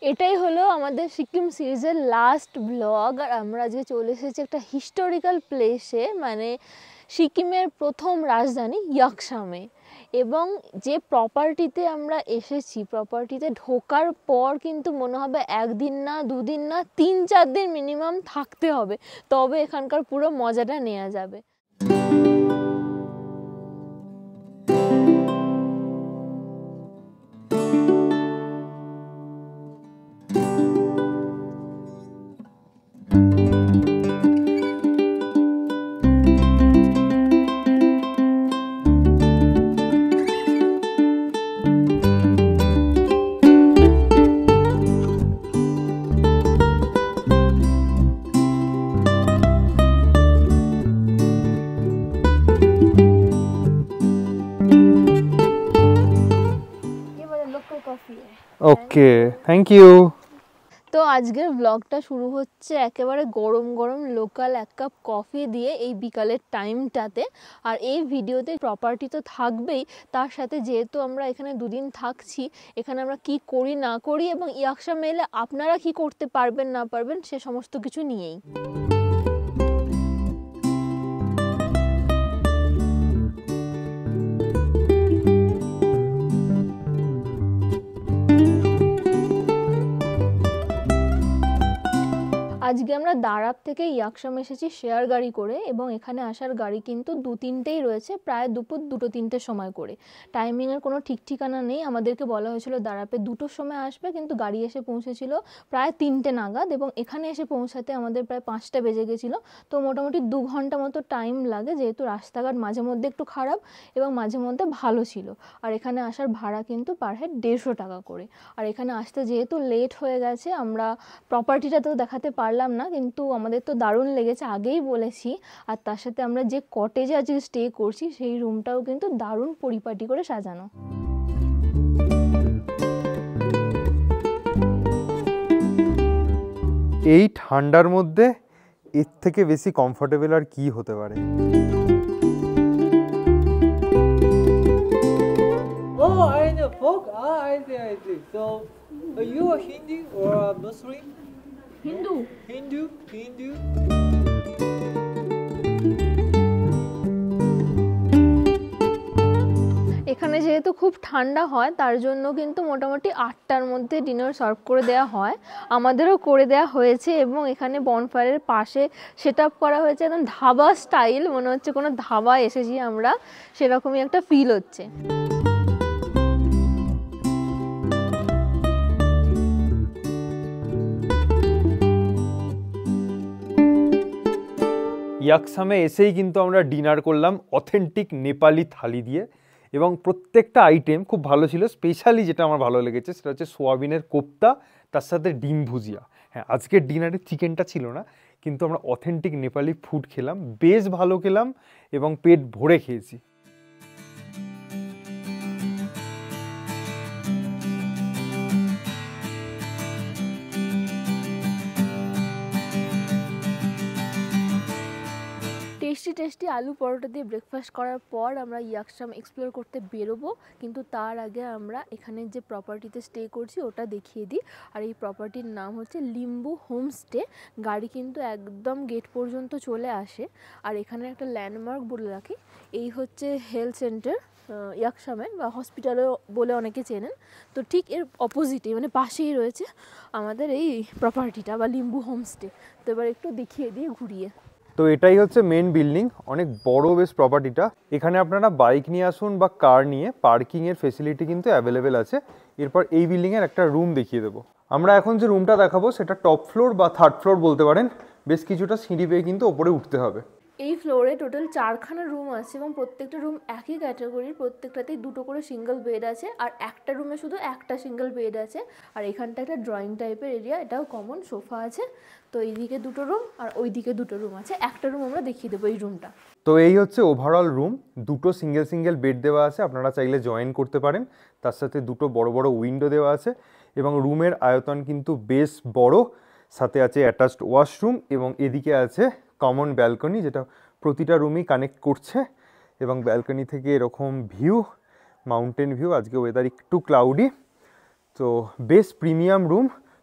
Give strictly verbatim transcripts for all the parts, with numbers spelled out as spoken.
এটাই হলো আমাদের সিকিম সিরিজের লাস্ট ব্লগ। আর আমরা যে চলে এসেছি একটা হিস্টোরিক্যাল প্লেসে, মানে সিকিমের প্রথম রাজধানী ইয়াকসামে। এবং যে প্রপার্টিতে আমরা এসেছি, প্রপার্টিতে ঢোকার পর কিন্তু মনে হবে একদিন না দুদিন না তিন চার দিন মিনিমাম থাকতে হবে, তবে এখানকার পুরো মজাটা নেওয়া যাবে। Okay, thank you. তো আজকের ব্লগটা শুরু হচ্ছে একেবারে গরম গরম লোকাল এক কাপ কফি দিয়ে এই বিকালের টাইমটাতে। আর এই ভিডিওতে প্রপার্টি তো থাকবেই, তার সাথে যেহেতু আমরা এখানে দুদিন থাকছি, এখানে আমরা কি করি না করি এবং ইয়াকসামে এলে আপনারা কি করতে পারবেন না পারবেন সে সমস্ত কিছু নিয়েই। আজকে আমরা দারাপ থেকে ইয়াকসাম এসেছি শেয়ার গাড়ি করে, এবং এখানে আসার গাড়ি কিন্তু দু তিনটেই রয়েছে, প্রায় দুপুর দুটো তিনটের সময় করে। টাইমিংয়ের কোনো ঠিক ঠিকানা নেই। আমাদেরকে বলা হয়েছিল দারাপে দুটোর সময় আসবে, কিন্তু গাড়ি এসে পৌঁছেছিল প্রায় তিনটে নাগাদ, এবং এখানে এসে পৌঁছাতে আমাদের প্রায় পাঁচটা বেজে গেছিলো। তো মোটামুটি দু ঘন্টা মতো টাইম লাগে, যেহেতু রাস্তাঘাট মাঝে মধ্যে একটু খারাপ এবং মাঝে মধ্যে ভালো ছিল। আর এখানে আসার ভাড়া কিন্তু পার হেড দেড়শো টাকা করে। আর এখানে আসতে যেহেতু লেট হয়ে গেছে, আমরা প্রপার্টিটা তো দেখাতে পারলাম না, কিন্তু আমাদের তো দারুণ লেগেছে আগেই বলেছি। আর তার সাথে আমরা যে কটেজে আজকে স্টে করছি সেই রুমটাও কিন্তু দারুণ পরিপাটি করে সাজানো। এই ঠান্ডার মধ্যে এর থেকে বেশি কমফোর্টেবল আর কি হতে পারে? Oh, I know folk. Ah, I see, I see. So, are you a Hindu or a Muslim? Hindu. Hindu, Hindu. এখানে যেহেতু খুব ঠান্ডা হয়, তার জন্য কিন্তু মোটামুটি আটটার মধ্যে ডিনার সার্ভ করে দেওয়া হয়। আমাদেরও করে দেওয়া হয়েছে, এবং এখানে বনফায়ারের পাশে সেট আপ করা হয়েছে একদম ধাবা স্টাইল, মনে হচ্ছে কোনো ধাবায় এসেছি আমরা, সেরকমই একটা ফিল হচ্ছে। ইয়াকসামে এসেই কিন্তু আমরা ডিনার করলাম অথেন্টিক নেপালি থালি দিয়ে, এবং প্রত্যেকটা আইটেম খুব ভালো ছিল। স্পেশালি যেটা আমার ভালো লেগেছে সেটা হচ্ছে সোয়াবিনের কোপ্তা, তার সাথে ডিম ভুজিয়া। হ্যাঁ, আজকের ডিনারে চিকেনটা ছিল না, কিন্তু আমরা অথেন্টিক নেপালি ফুড খেলাম, বেশ ভালো খেলাম এবং পেট ভরে খেয়েছি। টেস্টি টেস্টি আলু পরোটা দিয়ে ব্রেকফাস্ট করার পর আমরা ইয়াকসাম এক্সপ্লোর করতে বেরোবো, কিন্তু তার আগে আমরা এখানে যে প্রপার্টিতে স্টে করছি ওটা দেখিয়ে দিই। আর এই প্রপার্টির নাম হচ্ছে লিম্বু হোমস্টে। গাড়ি কিন্তু একদম গেট পর্যন্ত চলে আসে। আর এখানে একটা ল্যান্ডমার্ক বলে রাখি, এই হচ্ছে হেলথ সেন্টার ইয়াকসামের, বা হসপিটালও বলে অনেকে চেনেন। তো ঠিক এর অপোজিটে, মানে পাশেই রয়েছে আমাদের এই প্রপার্টিটা বা লিম্বু হোমস্টে। তো এবার একটু দেখিয়ে দিয়ে ঘুরিয়ে। তো এটাই হচ্ছে মেন বিল্ডিং, অনেক বড় বেশ প্রপার্টিটা। এখানে আপনারা বাইক নিয়ে আসুন বা কার নিয়ে, পার্কিংয়ের ফেসিলিটি কিন্তু অ্যাভেলেবেল আছে। এরপর এই বিল্ডিংয়ের একটা রুম দেখিয়ে দেবো। আমরা এখন যে রুমটা দেখাবো সেটা টপ ফ্লোর বা থার্ড ফ্লোর বলতে পারেন। বেশ কিছুটা সিঁড়ি বেয়ে কিন্তু ওপরে উঠতে হবে। এই ফ্লোরে টোটাল চারখানা রুম আছে, এবং প্রত্যেকটা রুম একই ক্যাটাগরির, প্রত্যেকটাতেই দুটো করে সিঙ্গেল বেড আছে। আর একটা রুমে শুধু একটা সিঙ্গেল বেড আছে। আর এখানটা একটা ড্রয়িং টাইপের এরিয়া, এটাও কমন সোফা আছে। তো এইদিকে দুটো রুম আর ওইদিকে দুটো রুম আছে। একটা রুম আমরা দেখিয়ে দেবো, এই রুমটা। তো এই হচ্ছে ওভারঅল রুম। দুটো সিঙ্গেল সিঙ্গেল বেড দেওয়া আছে, আপনারা চাইলে জয়েন করতে পারেন। তার সাথে দুটো বড় বড় উইন্ডো দেওয়া আছে, এবং রুমের আয়তন কিন্তু বেশ বড়। সাথে আছে অ্যাটাচড ওয়াশরুম, এবং এদিকে আছে কমন ব্যালকনি, যেটা প্রতিটা রুমই কানেক্ট করছে। এবং ব্যালকনি থেকে এরকম ভিউ, মাউন্টেন ভিউ। আজকে ওয়েদার একটু ক্লাউডি, তো বেশ প্রিমিয়াম রুম।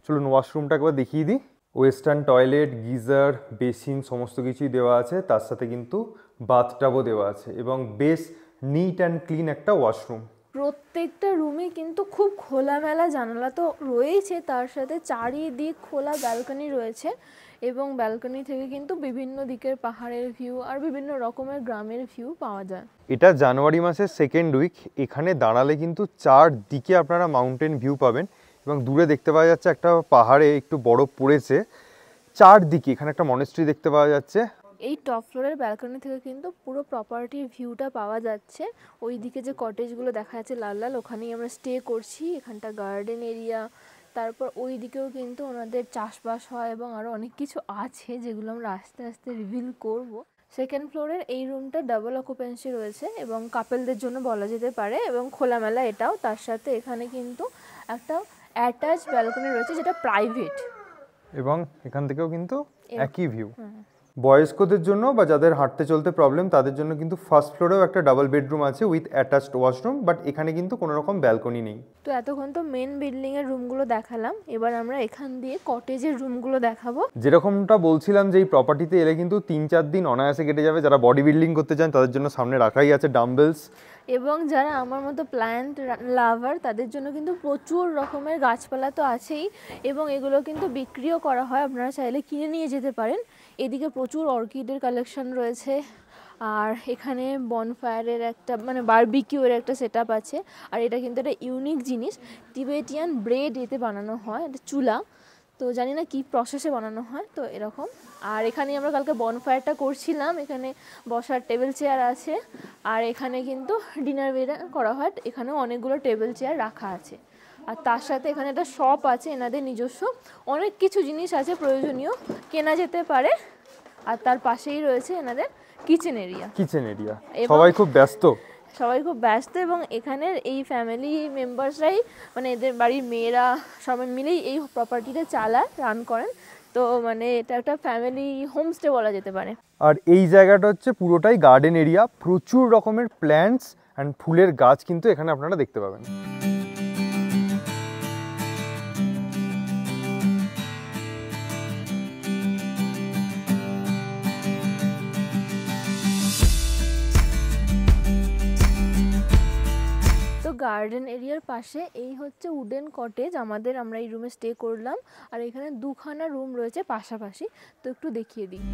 চলুন ওয়াশরুমটা একবার দেখিয়ে দিই। ওয়েস্টার্ন টয়লেট, গিজার, বেসিন সমস্ত কিছুই দেওয়া আছে, তার সাথে কিন্তু বাথটাবও দেওয়া আছে এবং বেশ নিট অ্যান্ড ক্লিন একটা ওয়াশরুম। প্রত্যেকটা রুমে কিন্তু খুব খোলামেলা জানালা তো রয়েছে, তার সাথে চারিদিক খোলা ব্যালকনি রয়েছে এবং ব্যালকনি থেকে কিন্তু বিভিন্ন দিকের পাহাড়ের ভিউ আর বিভিন্ন রকমের গ্রামের ভিউ পাওয়া যায়। এটা জানুয়ারি মাসের সেকেন্ড উইক। এখানে দাঁড়ালে কিন্তু চারদিকে আপনারা মাউন্টেন ভিউ পাবেন এবং দূরে দেখতে পাওয়া যাচ্ছে একটা পাহাড়ে একটু বরফ পড়েছে। চারদিকে এখানে একটা মনেস্ট্রি দেখতে পাওয়া যাচ্ছে। এই টপ ফ্লোরের ব্যালকনি থেকে কিন্তু পুরো প্রপার্টির ভিউটা পাওয়া যাচ্ছে। ওই দিকে যে কটেজগুলো দেখা যাচ্ছে লাল লাল, ওখানেই আমরা স্টে করছি। এখানটা গার্ডেন এরিয়া, তারপর ওই দিকেও কিন্তু ওনাদের চাষবাস হয় এবং আরও অনেক কিছু আছে যেগুলো আমরা আস্তে আস্তে রিভিল করব। সেকেন্ড ফ্লোরের এই রুমটা ডাবল অকুপেন্সি রয়েছে এবং কাপেলদের জন্য বলা যেতে পারে এবং খোলামেলা এটাও। তার সাথে এখানে কিন্তু একটা অ্যাটাচ ব্যালকনি রয়েছে যেটা প্রাইভেট এবং এখান থেকেও কিন্তু একই ভিউ। বয়স্কদের জন্য বা যাদের হাঁটতে চলতে প্রবলেম তাদের জন্য কিন্তু ফার্স্ট ফ্লোরেও একটা ডাবল বেডরুম আছে উইথ অ্যাটাচড ওয়াশরুম, বাট এখানে কিন্তু কোনো রকম ব্যালকনি নেই। তো এতক্ষণ তো মেন বিল্ডিং এর রুমগুলো দেখালাম, এবার আমরা এখান দিয়ে কটেজের রুমগুলো দেখাবো। যেরকমটা বলছিলাম যে এই প্রপার্টিতে এলে কিন্তু তিন চার দিন অনায়াসে কেটে যাবে। যারা বডি বিল্ডিং করতে চান তাদের জন্য সামনে রাখাই আছে ডাম্বেলস, এবং যারা আমার মতো প্ল্যান্ট লাভার তাদের জন্য কিন্তু প্রচুর রকমের গাছপালা তো আছেই এবং এগুলো কিন্তু বিক্রিও করা হয়, আপনারা চাইলে কিনে নিয়ে যেতে পারেন। এদিকে প্রচুর অর্কিডের কালেকশন রয়েছে আর এখানে বনফায়ারের একটা মানে বারবিকিউর একটা সেট আপ আছে। আর এটা কিন্তু একটা ইউনিক জিনিস, টিবেটিয়ান ব্রেড এতে বানানো হয়, এটা চুলা, তো জানি না কি প্রসেসে বানানো হয়, তো এরকম। আর এখানে আমরা কালকে বনফায়ারটা করছিলাম, এখানে বসার টেবিল চেয়ার আছে আর এখানে কিন্তু ডিনার বেড়া করা হয়, এখানেও অনেকগুলো টেবিল চেয়ার রাখা আছে। আর তার সাথে এখানে একটা শপ আছে, এনাদের নিজস্ব অনেক কিছু জিনিস আছে প্রয়োজনীয়, কেনা যেতে পারে। আর তার পাশেই রয়েছে এনাদের কিচেন এরিয়া। কিচেন এরিয়া সবাই খুব ব্যস্ত সবাই খুব ব্যস্ত এবং এখানের এই ফ্যামিলি মেম্বার্সরাই মানে এদের বাড়ির মেয়েরা সবাই মিলেই এই প্রপার্টিটা চালায়, রান করেন। তো মানে এটা একটা ফ্যামিলি হোমস্টে বলা যেতে পারে। আর এই জায়গাটা হচ্ছে পুরোটাই গার্ডেন এরিয়া, প্রচুর রকমের প্ল্যান্টস অ্যান্ড ফুলের গাছ কিন্তু এখানে আপনারা দেখতে পাবেন। গার্ডেন এরিয়ার পাশে এই হচ্ছে উডেন কটেজ আমাদের, আমরা এই রুমে স্টে করলাম। আর এখানে দুখানা রুম রয়েছে পাশাপাশি, তো একটু দেখিয়ে দিই।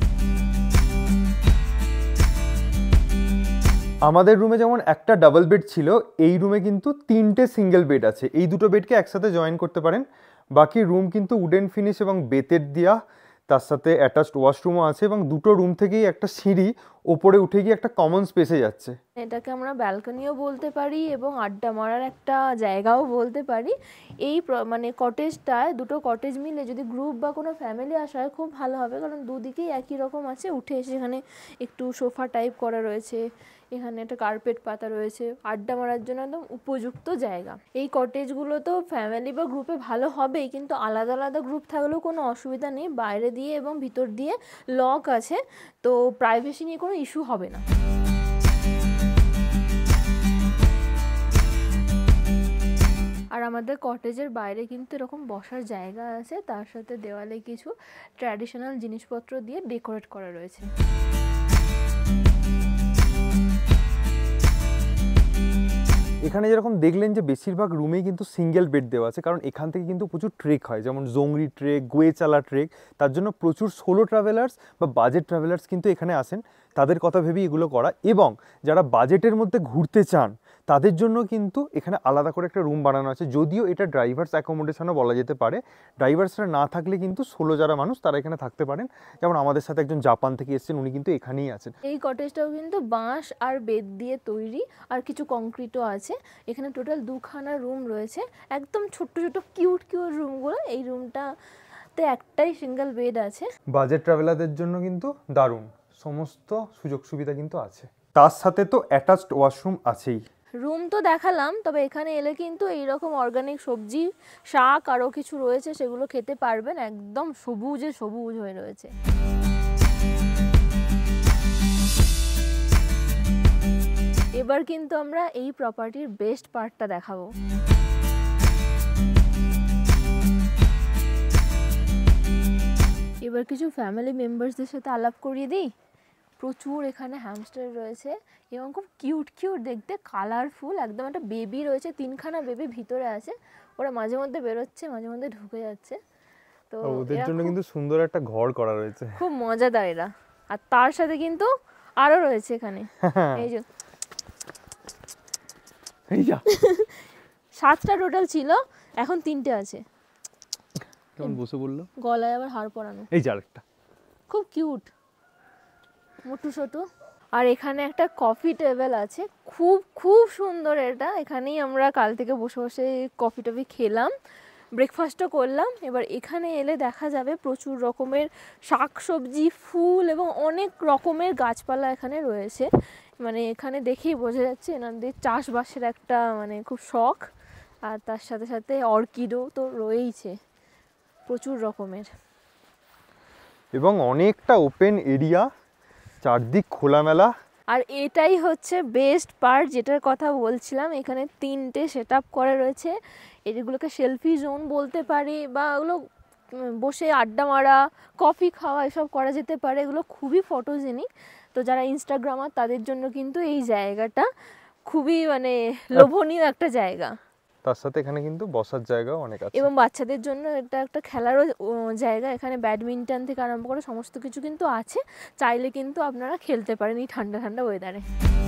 আমাদের রুমে যেমন একটা ডাবল বেড ছিল, এই রুমে কিন্তু তিনটে সিঙ্গেল বেড আছে। এই দুটো বেডকে একসাথে জয়েন করতে পারেন। বাকি রুম কিন্তু উডেন ফিনিশ এবং বেতের দেওয়া, তার সাথে অ্যাটাচড ওয়াশরুমও আছে এবং দুটো রুম থেকেই একটা সিঁড়ি ওপরে উঠে গিয়ে একটা কমন স্পেসে যাচ্ছে। এটাকে আমরা ব্যালকনিও বলতে পারি এবং আড্ডা মারার একটা জায়গাও বলতে পারি। এই মানে কটেজটায় দুটো কটেজ মিলে যদি গ্রুপ বা কোনো ফ্যামিলি আসা হয় খুব ভালো হবে, কারণ দুদিকেই একই রকম আছে। উঠে এসে এখানে একটু সোফা টাইপ করা রয়েছে, এখানে একটা কার্পেট পাতা রয়েছে, আড্ডা মারার জন্য একদম উপযুক্ত জায়গা। এই কটেজগুলো তো ফ্যামিলি বা গ্রুপে ভালো হবেই, কিন্তু আলাদা আলাদা গ্রুপ থাকলেও কোনো অসুবিধা নেই, বাইরে দিয়ে এবং ভিতর দিয়ে লক আছে, তো প্রাইভেসি নিয়ে কোনো ইস্যু হবে না। আর আমাদের কটেজের বাইরে কিন্তু এরকম বসার জায়গা আছে, তার সাথে দেওয়ালে কিছু ট্র্যাডিশনাল জিনিসপত্র দিয়ে ডেকোরেট করা রয়েছে। এখানে যেরকম দেখলেন যে বেশিরভাগ রুমেই কিন্তু সিঙ্গেল বেড দেওয়া আছে, কারণ এখান থেকে কিন্তু প্রচুর ট্রেক হয়, যেমন জংরি ট্রেক, গোয়েচালা ট্রেক। তার জন্য প্রচুর সোলো ট্রাভেলার্স বা বাজেট ট্রাভেলার্স কিন্তু এখানে আসেন, তাদের কথা ভেবেই এগুলো করা। এবং যারা বাজেটের মধ্যে ঘুরতে চান তাদের জন্য কিন্তু এখানে আলাদা করে একটা রুম বানানো আছে, যদিও এটা ড্রাইভার্স অ্যাকোমোডেশনও বলা যেতে পারে। ড্রাইভার্সরা না থাকলে কিন্তু সোলো যারা মানুষ তারা এখানে থাকতে পারেন, যেমন আমাদের সাথে একজন জাপান থেকে এসেছেন, উনি কিন্তু এখানেই আছেন। এই কটেজটাও কিন্তু বাঁশ আর বেত দিয়ে তৈরি, আর কিছু কংক্রিটও আছে। এখানে টোটাল দুখানা রুম রয়েছে, একদম ছোট্ট ছোট্ট কিউট কিউট রুমগুলো। এই রুমটাতে একটাই সিঙ্গেল বেড আছে। বাজেট ট্রাভেলারদের জন্য কিন্তু দারুণ, সমস্ত সুযোগ সুবিধা কিন্তু আছে। তার সাথে তো অ্যাটাচড ওয়াশরুম আছেই। রুম তো দেখালাম, তবে এখানে এলে কিন্তু এইরকম অর্গানিক সবজি, শাক আরও কিছু রয়েছে, সেগুলো খেতে পারবেন। একদম সবুজে সবুজ হয়ে রয়েছে। এবার কিন্তু আমরা এই প্রপার্টির বেস্ট পার্টটা দেখাবো। এবার কিছু ফ্যামিলি মেম্বার্সদের সাথে আলাপ করিয়ে দিই। প্রচুর এখানে হ্যামস্টার রয়েছে এবং খুব কিউট কিউট দেখতে, কালারফুল, একদম একটা বেবি রয়েছে, তিনখানা বেবি ভিতরে আছে, ওরা মাঝে মধ্যে বেরোচ্ছে মাঝে মধ্যে ঢুকে যাচ্ছে। তো ওদের এরা জন্য খুব- কিন্তু সুন্দর একটা ঘর করা রয়েছে। খুব মজাদার এরা। আর তার সাথে কিন্তু আরও রয়েছে এখানে, এই যে এই যা সাতটা টোটাল ছিল, এখন তিনটে আছে। কেমন বসে বললো, গলায় আবার হাড় পরানো, এই যে আরেকটা। খুব কিউট, মোটু সোটু। আর এখানে একটা কফি টেবিল আছে, খুব খুব সুন্দর এটা। এখানেই আমরা কাল থেকে বসে বসে কফি টফি খেলাম, ব্রেকফাস্টও করলাম। এবার এখানে এলে দেখা যাবে প্রচুর রকমের শাকসবজি, ফুল এবং অনেক রকমের গাছপালা এখানে রয়েছে। মানে এখানে দেখেই বোঝা যাচ্ছে এনাদের চাষবাসের একটা মানে খুব শখ। আর তার সাথে সাথে অর্কিডও তো রয়েইছে প্রচুর রকমের। এবং অনেকটা ওপেন এরিয়া, চারদিক খোলামেলা। আর এটাই হচ্ছে বেস্ট পার্ট, যেটার কথা বলছিলাম। এখানে তিনটে সেট আপ করা রয়েছে, এগুলোকে সেলফি জোন বলতে পারি, বা ওগুলো বসে আড্ডা মারা, কফি খাওয়া এসব করা যেতে পারে। এগুলো খুবই ফটোজেনিক। তো যারা ইনস্টাগ্রামার তাদের জন্য কিন্তু এই জায়গাটা খুবই মানে লোভনীয় একটা জায়গা। তার সাথে এখানে কিন্তু বসার জায়গাও অনেক আছে। এবং বাচ্চাদের জন্য এটা একটা খেলারও ও, জায়গা। এখানে ব্যাডমিন্টন থেকে আরম্ভ করে সমস্ত কিছু কিন্তু আছে, চাইলে কিন্তু আপনারা খেলতে পারেন এই ঠান্ডা ঠান্ডা ওয়েদারে।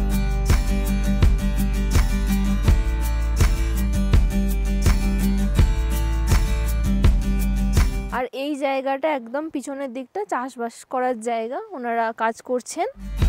আর এই জায়গাটা একদম পিছনের দিকটা চাষবাস করার জায়গা, ওনারা কাজ করছেন।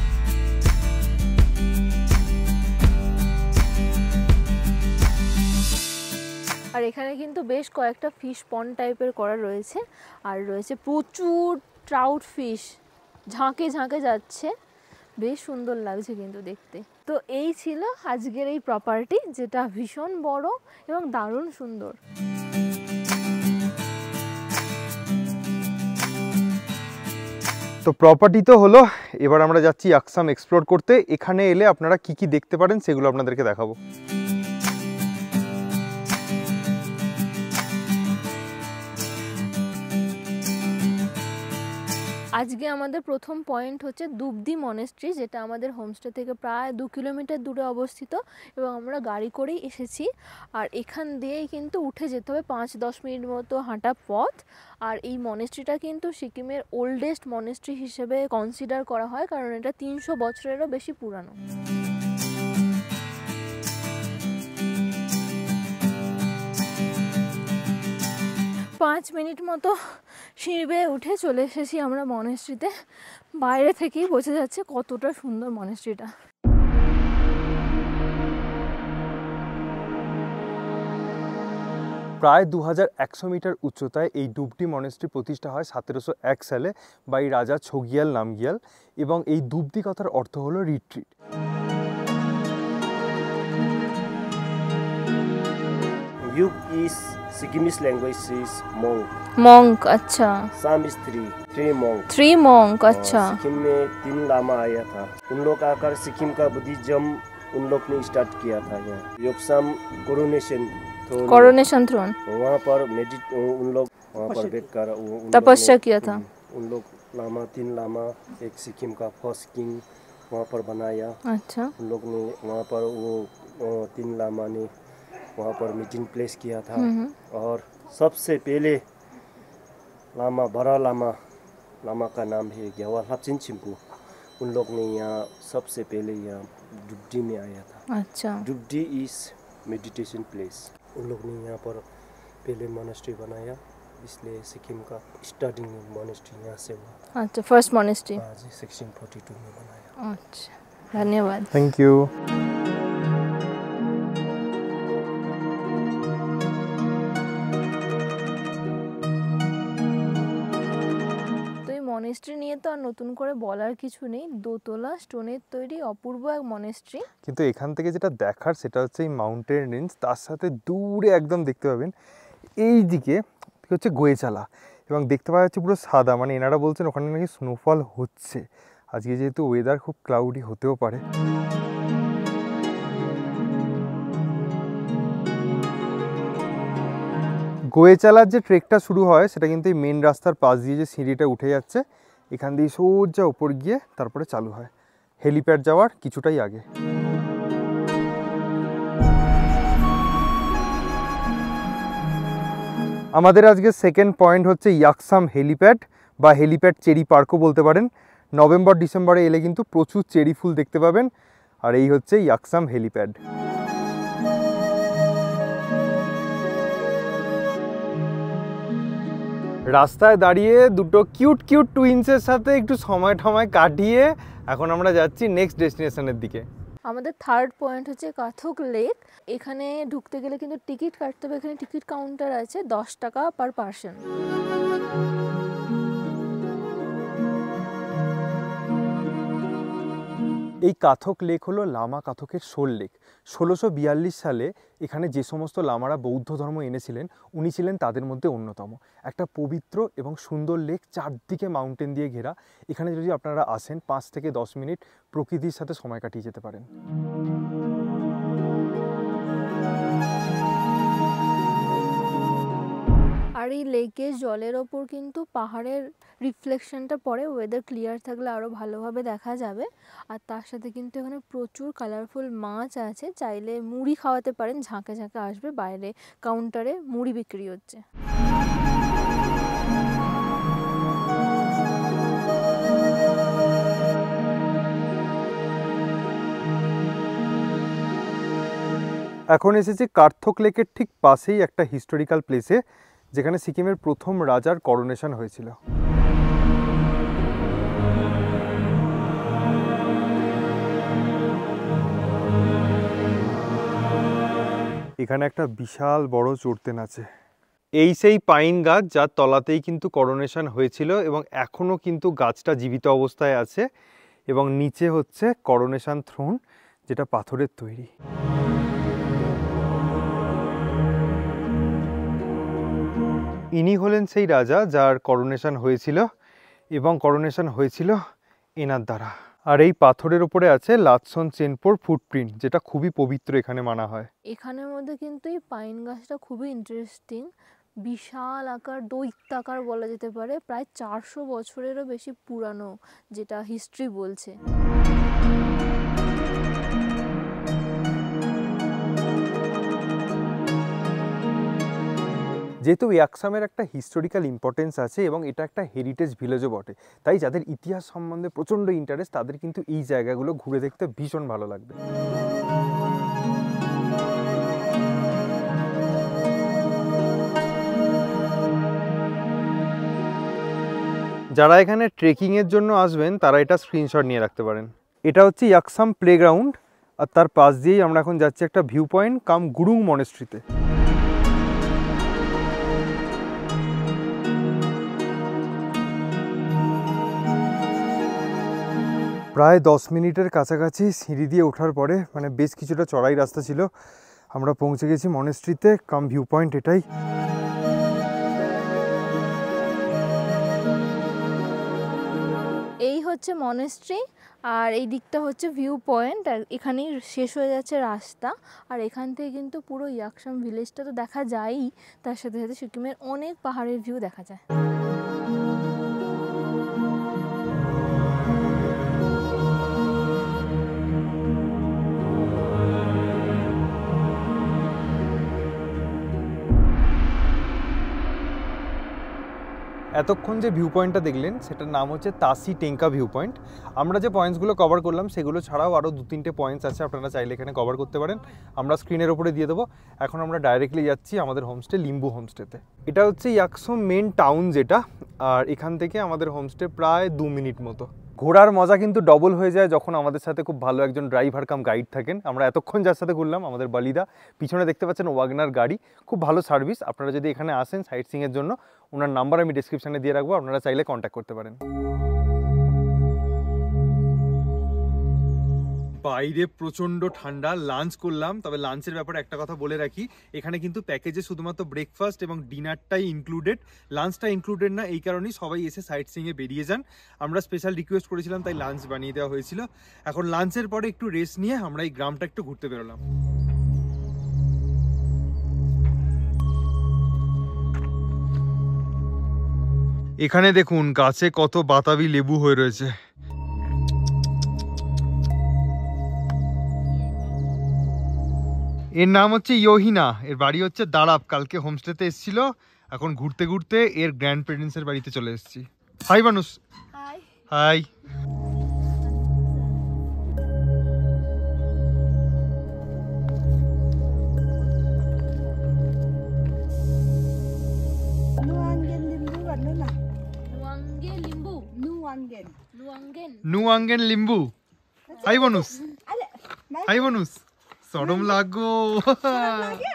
আর এখানে কিন্তু বেশ কয়েকটা ফিশ পন্ড টাইপের করা রয়েছে, আর রয়েছে প্রচুর ট্রাউট ফিশ, ঝাঁকে ঝাঁকে যাচ্ছে, বেশ সুন্দর লাগছে কিন্তু দেখতে। তো এই ছিল আজকের এই প্রপার্টি, যেটা ভীষণ বড় এবং দারুণ সুন্দর। তো প্রপার্টি তো হলো, এবার আমরা যাচ্ছি আকসাম এক্সপ্লোর করতে। এখানে এলে আপনারা কি কি দেখতে পারেন সেগুলো আপনাদেরকে দেখাবো। আজকে আমাদের প্রথম পয়েন্ট হচ্ছে দুবদি মনেস্ট্রি, যেটা আমাদের হোমস্টে থেকে প্রায় দু কিলোমিটার দূরে অবস্থিত, এবং আমরা গাড়ি করেই এসেছি। আর এখান দিয়েই কিন্তু উঠে যেতে হবে, পাঁচ দশ মিনিট মতো হাঁটা পথ। আর এই মনেস্ট্রিটা কিন্তু সিকিমের ওল্ডেস্ট মনেস্ট্রি হিসেবে কনসিডার করা হয়, কারণ এটা তিনশো বছরেরও বেশি পুরানো। পাঁচ মিনিট মতো সিঁড়ি বেয়ে উঠে চলে এসেছি আমরা মনেস্ট্রিতে। বাইরে থেকেই বোঝা যাচ্ছে কতটা সুন্দর মনেস্ট্রিটা। প্রায় দু হাজার একশো মিটার উচ্চতায় এই ডুবডি মনেস্ট্রি প্রতিষ্ঠা হয় সতেরোশো এক সালে বাই রাজা ছগিয়াল নামগিয়াল, এবং এই ডুবডি কথার অর্থ হলো retreat. Yuk is Sikkimese language is monk. Monk, আচ্ছা। Sam is three, three monk. Three monk, আচ্ছা। सिक्किम में तीन लामा आया था, उन लोग आकर सिक्किम का बुद्धिज्म उन लोग ने स्टार्ट किया था यहाँ। Yuksom coronation throne, coronation throne, वहाँ पर मेडिट उन लोग वहाँ पर बैठकर उन लोग ने- तपस्या किया था। उन लोग लामा तीन लामा एक सिक्किम का फर्स्ट किंग वहाँ पर बनाया। अच्छा। उन लोग ने वहाँ पर वो अ, तीन लामा ने वहाँ पर मीटिंग प्लेस किया था। और सबसे पहले लामा बड़ा लामा लामा का नाम है ग्यावा लापचिन चिम्पू, उन लोग ने यहाँ सबसे पहले यहाँ डुबडी में आया था। अच्छा। Dubdi is meditation place. उन लोग ने यहाँ पर पहले मोनेस्ट्री बनाया, इसलिए सिक्किम का स्टार्टिंग मोनेस्ट्री यहाँ से हुआ। अच्छा, फर्स्ट मॉनेस्ट्री। हाँ जी, सिक्सटीन फोर्टी टू में बनाया। अच्छा, धन्यवाद। Thank you. তো এই মনেস্ট্রি নিয়ে তো আর নতুন করে বলার কিছু নেই, দোতলা স্টোনের তৈরি অপূর্ব এক মনেস্ট্রি। কিন্তু এখান থেকে যেটা দেখার সেটা হচ্ছে এই মাউন্টেন রেঞ্জ, তার সাথে দূরে একদম দেখতে পাবেন এই দিকে হচ্ছে গোয়েচালা, এবং দেখতে পাওয়া যাচ্ছে পুরো সাদা, মানে এনারা বলছেন ওখানে নাকি স্নোফল হচ্ছে। আজকে যেহেতু ওয়েদার খুব ক্লাউডি হতেও পারে। গোয়েচালার যে ট্রেকটা শুরু হয় সেটা কিন্তু এই মেন রাস্তার পাশ দিয়ে যে সিঁড়িটা উঠে যাচ্ছে এখান দিয়ে সোজা উপর গিয়ে তারপরে চালু হয় হেলিপ্যাড যাওয়ার কিছুটাই আগে। আমাদের আজকে সেকেন্ড পয়েন্ট হচ্ছে ইয়াকসাম হেলিপ্যাড বা হেলিপ্যাড চেরি পার্কও বলতে পারেন। নভেম্বর ডিসেম্বরে এলে কিন্তু প্রচুর চেরি ফুল দেখতে পাবেন। আর এই হচ্ছে ইয়াকসাম হেলিপ্যাড। রাস্তায় দাঁড়িয়ে দুটো কিউট কিউট টুইন্সের সাথে একটু সময় টময় কাটিয়ে এখন আমরা যাচ্ছি নেক্সট ডেস্টিনেশনের দিকে। আমাদের থার্ড পয়েন্ট হচ্ছে কাথক লেক। এখানে ঢুকতে গেলে কিন্তু টিকিট কাটতে হবে। এখানে টিকিট কাউন্টার আছে দশ টাকা পার পার্সন। এই কাথক লেক হলো লামা কাথকের শোল লেক। ষোলোশো বিয়াল্লিশ সালে এখানে যে সমস্ত লামারা বৌদ্ধ ধর্ম এনেছিলেন উনি ছিলেন তাদের মধ্যে অন্যতম। একটা পবিত্র এবং সুন্দর লেক, চারদিকে মাউন্টেন দিয়ে ঘেরা। এখানে যদি আপনারা আসেন পাঁচ থেকে দশ মিনিট প্রকৃতির সাথে সময় কাটিয়ে যেতে পারেন। আর এই লেকের জলের ওপর কিন্তু পাহাড়ের রিফ্লেকশনটা পড়ে। ওয়েদার ক্লিয়ার থাকলে আরও ভালোভাবে দেখা যাবে। আর তার সাথে কিন্তু এখানে প্রচুর কালারফুল মাছ আছে। চাইলে মুড়ি খাওয়াতে পারেন, ঝাঁকে ঝাঁকে আসবে। বাইরে কাউন্টারে মুড়ি বিক্রি হচ্ছে। এখন এসেছি কার্থক লেকের ঠিক পাশেই একটা হিস্টোরিক্যাল প্লেসে, যেখানে সিকিমের প্রথম রাজার করোনেশন হয়েছিল। এখানে একটা বিশাল বড় চড়তেন আছে। এই সেই পাইন গাছ যার তলাতেই কিন্তু করোনেশন হয়েছিল এবং এখনও কিন্তু গাছটা জীবিত অবস্থায় আছে। এবং নিচে হচ্ছে করোনেশন থ্রোন, যেটা পাথরের তৈরি। ইনি হলেন সেই রাজা যার করোনেশন হয়েছিল এবং করোনেশন হয়েছিল এনার দ্বারা। আর এই পাথরের উপরে আছে লাতসন চেনপোর ফুটপ্রিন্ট, যেটা খুবই পবিত্র এখানে মানা হয়। এখানের মধ্যে কিন্তু এই পাইন গাছটা খুবই ইন্টারেস্টিং। বিশাল আকার, দৈত্যাকার বলা যেতে পারে। প্রায় চারশো বছরেরও বেশি পুরানো, যেটা হিস্ট্রি বলছে। যেহেতু ইয়াকসামের একটা হিস্টোরিক্যাল ইম্পর্টেন্স আছে এবং এটা একটা হেরিটেজ ভিলেজও বটে, তাই যাদের ইতিহাস সম্বন্ধে প্রচণ্ড ইন্টারেস্ট তাদের কিন্তু এই জায়গাগুলো ঘুরে দেখতে ভীষণ ভালো লাগবে। যারা এখানে ট্রেকিংয়ের জন্য আসবেন তারা এটা স্ক্রিনশট নিয়ে রাখতে পারেন। এটা হচ্ছে ইয়াকসাম প্লেগ্রাউন্ড, আর তার পাশ দিয়েই আমরা এখন যাচ্ছি একটা ভিউ পয়েন্ট কাম গুরুং মনেস্ট্রিতে। প্রায় দশ মিনিটের কাছাকাছি সিঁড়ি দিয়ে ওঠার পরে, মানে বেশ কিছুটা চড়াই রাস্তা ছিল, আমরা পৌঁছে গেছি মনেস্ট্রিতে কাম ভিউ পয়েন্ট। এটাই এই হচ্ছে মনেস্ট্রি আর এই দিকটা হচ্ছে ভিউ পয়েন্ট। আর এখানেই শেষ হয়ে যাচ্ছে রাস্তা। আর এখান থেকে কিন্তু পুরো ইয়াকসাম ভিলেজটা তো দেখা যায়ই, তার সাথে সাথে সিকিমের অনেক পাহাড়ের ভিউ দেখা যায়। এতক্ষণ যে ভিউ পয়েন্টটা দেখলেন সেটার নাম হচ্ছে তাসি টেঙ্কা ভিউ পয়েন্ট। আমরা যে পয়েন্টসগুলো কভার করলাম সেগুলো ছাড়াও আরও দু তিনটে পয়েন্টস আছে, আপনারা চাইলে এখানে কভার করতে পারেন। আমরা স্ক্রিনের ওপরে দিয়ে দেবো। এখন আমরা ডাইরেক্টলি যাচ্ছি আমাদের হোমস্টে লিম্বু হোমস্টেতে। এটা হচ্ছে ইয়াকসাম মেন টাউন যেটা, আর এখান থেকে আমাদের হোমস্টে প্রায় দু মিনিট মতো। ঘোরার মজা কিন্তু ডবল হয়ে যায় যখন আমাদের সাথে খুব ভালো একজন ড্রাইভার কাম গাইড থাকেন। আমরা এতক্ষণ যার সাথে ঘুরলাম আমাদের বালিদা, পিছনে দেখতে পাচ্ছেন ওয়াগনার গাড়ি, খুব ভালো সার্ভিস। আপনারা যদি এখানে আসেন সাইট সিইংয়ের জন্য, ওনার নাম্বার আমি ডেসক্রিপশানে দিয়ে রাখবো, আপনারা চাইলে কন্ট্যাক্ট করতে পারেন। বাইরে প্রচণ্ড ঠান্ডা, লাঞ্চ করলাম। তবে লাঞ্চের ব্যাপারে একটা কথা বলে রাখি, এখানে কিন্তু প্যাকেজে শুধুমাত্র ব্রেকফাস্ট এবং ডিনারটাই ইনক্লুডেড, লাঞ্চটা ইনক্লুডেড না। এই কারণেই সবাই এসে সাইট সিইংয়ে বেরিয়ে যান। আমরা স্পেশাল রিকোয়েস্ট করেছিলাম তাই লাঞ্চ বানিয়ে দেওয়া হয়েছিল। এখন লাঞ্চের পরে একটু রেস্ট নিয়ে আমরা এই গ্রামটা একটু ঘুরতে বেরোলাম। এখানে দেখুন গাছে কত বাতাবি লেবু হয়ে রয়েছে। এর নাম হচ্ছে ইয়োহিনা, এর বাড়ি হচ্ছে দারাপ। কালকে হোমস্টেতে এসেছিল, এখন ঘুরতে ঘুরতে এর গ্র্যান্ড পেরেন্টসের বাড়িতে চলে এসেছি। হাই মানুষ। Hi hi. Nuanggen limbu kan nuna. Nuanggen Limbu Nuanggen. Nuanggen Nuanggen Limbu. Hi মানুষ। Ada. Mai. হাই মানুষ। সরম লাগো। Ya.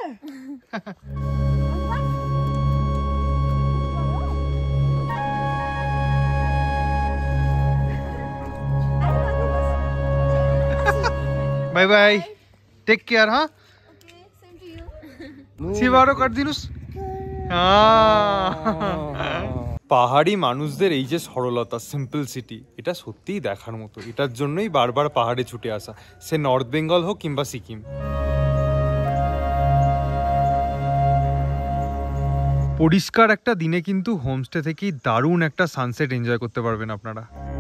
Bye bye, take care. হ্যাঁ ওকে সেম টু ইউ শিবারও কাট দিনুস। পাহাড়ি মানুষদের এই যে সরলতা, সিম্পল সিটি, এটা সত্যিই দেখার মতো। এটার জন্যই বারবার পাহাড়ে ছুটে আসা, সে নর্থ বেঙ্গল হোক কিংবা সিকিম। পরিষ্কার একটা দিনে কিন্তু হোমস্টে থেকেই দারুণ একটা সানসেট এনজয় করতে পারবেন আপনারা।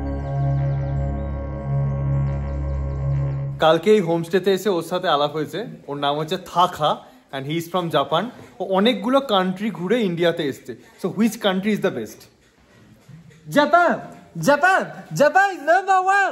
কালকে এই হোমস্টেতে এসে ওর সাথে আলাপ হয়েছে। ওর নাম হচ্ছে Taka and he is from Japan. ও অনেকগুলো কান্ট্রি ঘুরে ইন্ডিয়াতে এসছে। So which country is the best? Japan! Japan! Japan is number one!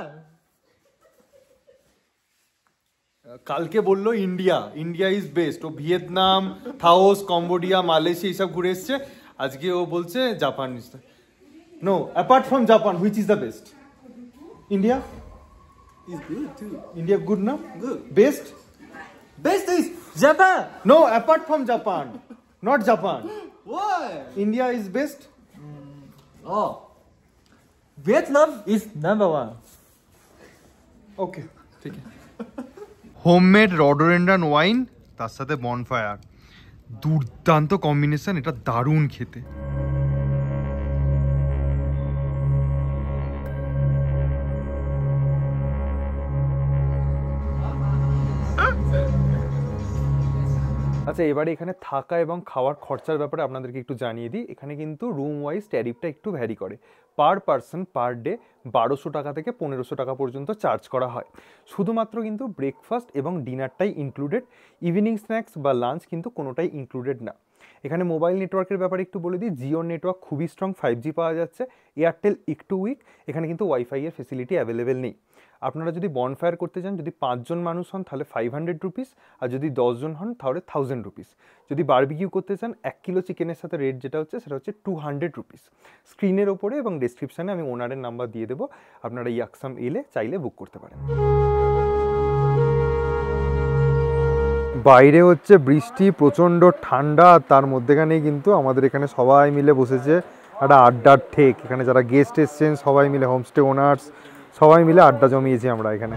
কালকে বললো ইন্ডিয়া, ইন্ডিয়া ইজ বেস্ট। ও ভিয়েতনাম, থাওস, কম্বোডিয়া, মালয়েশিয়া এইসব ঘুরে এসছে। আজকে ও বলছে Japan is the no, apart from Japan which is the best? India It's good too. India good না? Good. Best? Best is Japan! No, apart from Japan, not Japan. Why? India is best. Oh. Vietnam is number one. Okay, ঠিক আছে। Homemade rhododendron wine তার সাথে bonfire, দুর্দান্ত combination. এটা দারুণ খেতে। আচ্ছা, এবারে এখানে থাকা এবং খাওয়ার খরচার ব্যাপারে আপনাদেরকে একটু জানিয়ে দিই। এখানে কিন্তু রুম ওয়াইজ ট্যারিফটা একটু ভ্যারি করে। পার পারসন পার ডে বারোশো টাকা থেকে পনেরোশো টাকা পর্যন্ত চার্জ করা হয়। শুধুমাত্র কিন্তু ব্রেকফাস্ট এবং ডিনারটাই ইনক্লুডেড, ইভিনিং স্ন্যাক্স বা লাঞ্চ কিন্তু কোনোটাই ইনক্লুডেড না। এখানে মোবাইল নেটওয়ার্কের ব্যাপারে একটু বলে দিই, জিও নেটওয়ার্ক খুবই স্ট্রং, ফাইভ জি পাওয়া যাচ্ছে। এয়ারটেল একটু উইক, এখানে কিন্তু ওয়াইফাই এর ফেসিলিটি অ্যাভেলেবেল নেই। আপনারা যদি বনফায়ার করতে চান, যদি পাঁচজন মানুষ হন তাহলে ফাইভ হান্ড্রেড রুপিস, আর যদি দশজন হন তাহলে থাউজেন্ড রুপিস। যদি বারবিকিউ করতে চান, এক কিলো চিকেনের সাথে রেট যেটা হচ্ছে সেটা হচ্ছে টু হান্ড্রেড রুপিস। স্ক্রিনের ওপরে এবং ডেসক্রিপশানে আমি ওনারের নাম্বার দিয়ে দেবো, আপনারা ইয়াকসাম এলে চাইলে বুক করতে পারেন। বাইরে হচ্ছে বৃষ্টি, প্রচণ্ড ঠান্ডা, তার মধ্যেখানেই কিন্তু আমাদের এখানে সবাই মিলে বসেছে একটা আড্ডার ঠেক। এখানে যারা গেস্ট এসছেন সবাই মিলে, হোমস্টে ওনার্স সবাই মিলে আড্ডা জমিয়েছি আমরা এখানে।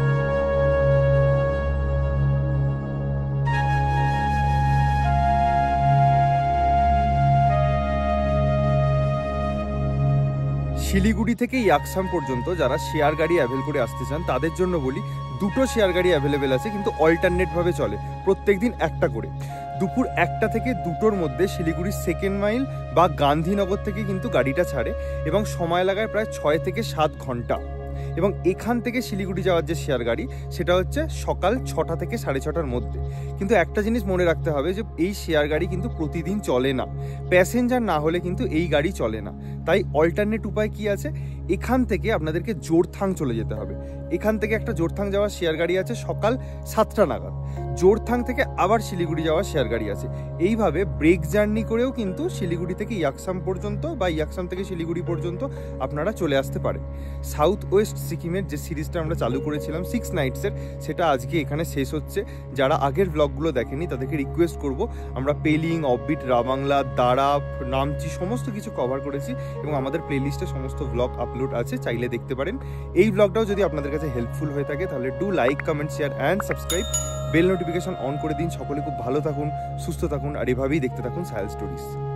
শিলিগুড়ি থেকে ইয়াকসাম পর্যন্ত যারা শেয়ার গাড়ি অ্যাভেল করে আসতে চান তাদের জন্য বলি, দুটো শেয়ার গাড়ি অ্যাভেলেবেল আছে, কিন্তু অল্টারনেটভাবে চলে, প্রত্যেক দিন একটা করে। দুপুর একটা থেকে দুটোর মধ্যে শিলিগুড়ির সেকেন্ড মাইল বা গান্ধীনগর থেকে কিন্তু গাড়িটা ছাড়ে এবং সময় লাগায় প্রায় ছয় থেকে সাত ঘন্টা। এবং এখান থেকে শিলিগুড়ি যাওয়ার যে শেয়ার গাড়ি সেটা হচ্ছে সকাল ছটা থেকে সাড়ে ছটার মধ্যে। কিন্তু একটা জিনিস মনে রাখতে হবে যে এই শেয়ার গাড়ি কিন্তু প্রতিদিন চলে না, প্যাসেঞ্জার না হলে কিন্তু এই গাড়ি চলে না। তাই অল্টারনেট উপায় কি আছে, এখান থেকে আপনাদেরকে জোরথাং চলে যেতে হবে। এখান থেকে একটা জোরথাং যাওয়ার শেয়ার গাড়ি আছে সকাল সাতটা নাগাদ, জোরথাং থেকে আবার শিলিগুড়ি যাওয়ার শেয়ার গাড়ি আছে। এইভাবে ব্রেক জার্নি করেও কিন্তু শিলিগুড়ি থেকে ইয়াকসাম পর্যন্ত বা ইয়াকসাম থেকে শিলিগুড়ি পর্যন্ত আপনারা চলে আসতে পারেন। সাউথ ওয়েস্ট সিকিমের যে সিরিজটা আমরা চালু করেছিলাম সিক্স নাইটসের, সেটা আজকে এখানে শেষ হচ্ছে। যারা আগের ব্লগগুলো দেখেনি তাদেরকে রিকোয়েস্ট করব, আমরা পেলিং, অফবিট, রাবাংলা, দারাপ, নামচি সমস্ত কিছু কভার করেছি এবং আমাদের প্লেলিস্টে সমস্ত ব্লগ আপলোড আছে, চাইলে দেখতে পারেন। এই ব্লগটাও যদি আপনাদের কাছে হেল্পফুল হয়ে থাকে তাহলে do like, comment, share and subscribe. Bell notification on করে দিন। সকলে খুব ভালো থাকুন, সুস্থ থাকুন আর এভাবেই দেখতে থাকুন সায়াল স্টোরিজ।